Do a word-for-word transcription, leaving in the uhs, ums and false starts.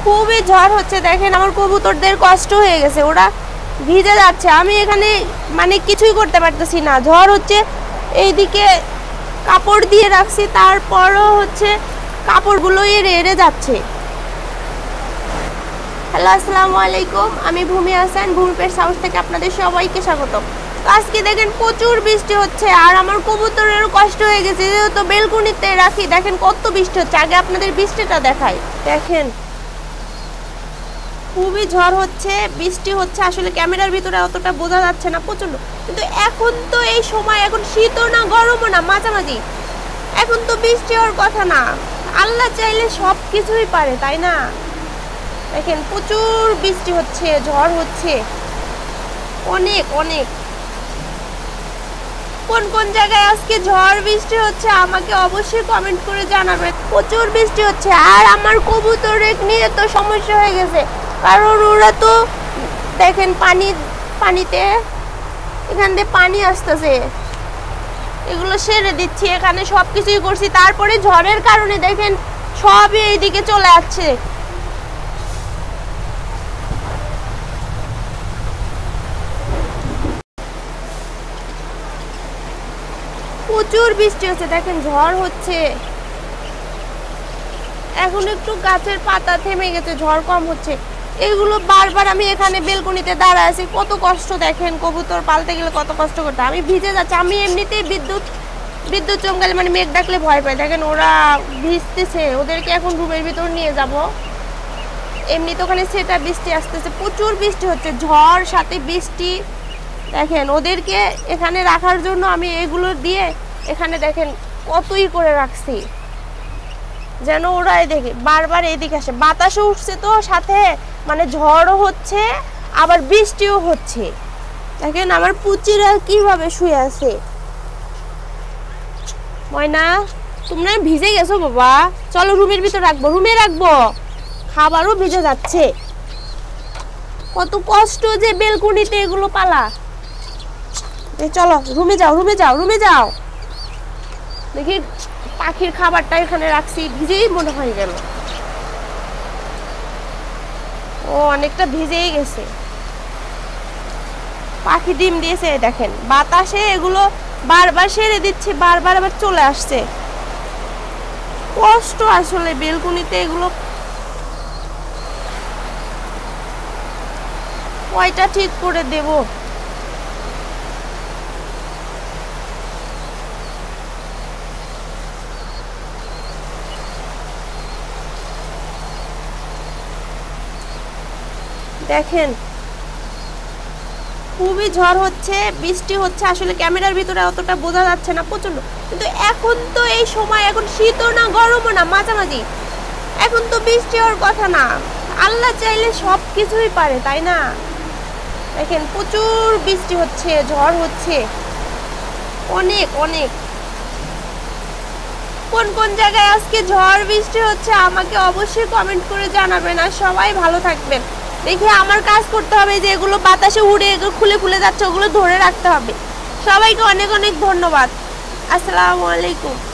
খুবই ঝড় হচ্ছে, দেখেন আমার কবুতরদের কষ্ট হয়ে গেছে, ওরা ভিজে যাচ্ছে। আমি এখানে মানে কিছুই করতে পারতেছি না, ঝড় হচ্ছে। এইদিকে কাপড় দিয়ে রাখছি, তারপরও হচ্ছে কাপড়গুলো এড়ে এড়ে যাচ্ছে। হ্যালো, আসসালামু আলাইকুম, আমি ভূমি হাসান, ভূমি পেটস হাউস থেকে আপনাদের সবাইকে স্বাগত। আজকে দেখেন প্রচুর বৃষ্টি হচ্ছে, আর আমার কবুতরেরও কষ্ট হয়ে গেছে, যেহেতু বেলকুনিতে রাখি। দেখেন কত বৃষ্টি হচ্ছে, আগে আপনাদের বৃষ্টিটা দেখাই। দেখেন খুবই ঝড় হচ্ছে, বৃষ্টি হচ্ছে। আসলে ক্যামেরার ভিতরে অতটা বোঝা যাচ্ছে না, প্রচন্ড। কিন্তু এখন তো এই সময়, এখন শীতও না গরমও না, মাঝামাঝি। এখন তো বৃষ্টি হওয়ার কথা না, আল্লাহ চাইলে সব কিছুই পারে, তাই না? দেখেন প্রচুর বৃষ্টি হচ্ছে, ঝড় হচ্ছে অনেক অনেক। কোন কোন জায়গায় আজকে ঝড় বৃষ্টি হচ্ছে আমাকে অবশ্যই কমেন্ট করে জানাবেন। প্রচুর বৃষ্টি হচ্ছে, আর আমার কবুতরের নিয়ে তো সমস্যা হয়ে গেছে, কারণ ওরা তো দেখেন পানি পানিতে এখান দিয়ে পানি আসতেছে, এগুলো সেরে দিচ্ছি, এখানে সব কিছুই করছি, তারপরে ঝড়ের কারণে দেখেন সবই এইদিকে চলে আসছে। প্রচুর বৃষ্টি হচ্ছে, দেখেন ঝড় হচ্ছে। এখন একটু গাছের পাতা থেমে গেছে, ঝড় কম হচ্ছে। এগুলো বারবার আমি এখানে বেলকনিতে দাঁড়ায় আছি, কত কষ্ট। দেখেন কবুতর পালতে গেলে কত কষ্ট করতে, আমি ভিজে যাচ্ছি। আমি এমনিতেই বিদ্যুৎ বিদ্যুৎ চমকালে মানে মেঘ ডাকলে ভয় পাই। দেখেন ওরা ভিজতেছে, ওদেরকে এখন রুমের ভিতর নিয়ে যাব। এমনি তো ওখানে সেটা বৃষ্টি আসতেছে, প্রচুর বৃষ্টি হচ্ছে, ঝড় সাথে বৃষ্টি। দেখেন ওদেরকে এখানে রাখার জন্য আমি এগুলো দিয়ে এখানে দেখেন কতই করে রাখছি, যেন ওরা দেখে বারবার এইদিকে আসে। বাতাসও উঠছে তো সাথে, মানে ঝড়ও হচ্ছে আবার বৃষ্টিও হচ্ছে। দেখেন আমার পুচিরা কিভাবে শুয়ে আছে। ময়না, তোমরা ভিজে গেছো বাবা, চলো রুমের ভিতর রাখবো, রুমে রাখবো। খাবারও ভিজে যাচ্ছে, কত কষ্ট যে বেলকুনিতে এগুলো পালা। চলো রুমে যাও, রুমে যাও, রুমে যাও। দেখি পাখির খাবারটা এখানে রাখছি, ভিজেই মনে হয়ে গেল। ও অনেকটা ভিজেই গেছে। পাখি ডিম দিয়েছে, দেখেন বাতাসে এগুলো বারবার সেরে দিচ্ছে, বারবার আবার চলে আসছে। কষ্ট আসলে বেলকুনিতে এগুলো কয়টা ঠিক করে দেব। দেখেন খুবই ঝড় হচ্ছে, বৃষ্টি হচ্ছে। আসলে ক্যামেরার ভিতরে অতটা বোঝা যাচ্ছে না, প্রচন্ড। কিন্তু এখন তো এই সময়, এখন শীতও না গরমও না, মাঝামাঝি। এখন তো বৃষ্টি হওয়ার কথা না, আল্লাহ চাইলে সব কিছুই পারে, তাই না? দেখেন প্রচুর বৃষ্টি হচ্ছে, ঝড় হচ্ছে অনেক অনেক। কোন কোন জায়গায় আজকে ঝড় বৃষ্টি হচ্ছে আমাকে অবশ্যই কমেন্ট করে জানাবেন, আর সবাই ভালো থাকবেন। দেখি আমার কাজ করতে হবে, যে এগুলো বাতাসে উড়ে এগুলো খুলে খুলে যাচ্ছে, ওগুলো ধরে রাখতে হবে। সবাইকে অনেক অনেক ধন্যবাদ। আসসালামু আলাইকুম।